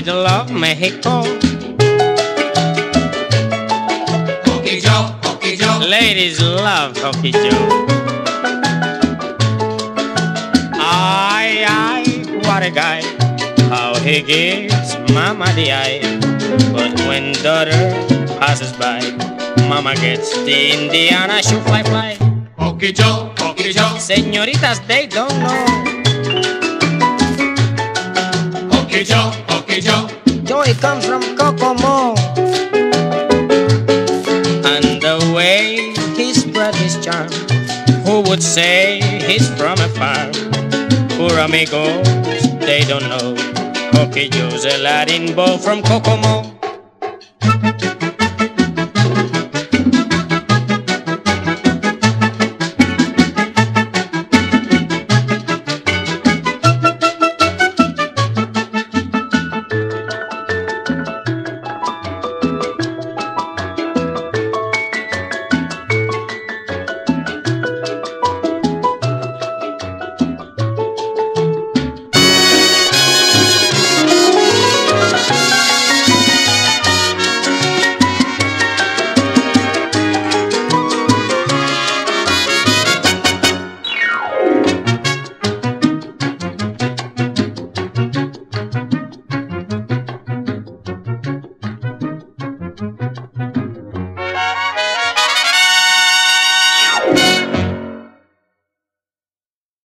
I'd love Mexico. Hokey Joe. Ladies love Hokey Joe. Ay, what a guy. How he gives mama the eye. But when daughter passes by, mama gets the Indiana shoe fly. Hokey Joe. Señoritas, they don't know. Hokey Joe. Joey comes from Kokomo. And the way he spread his charm, who would say he's from a farm? Poor amigos, they don't know. Hokey Joe's a Latin boy from Kokomo.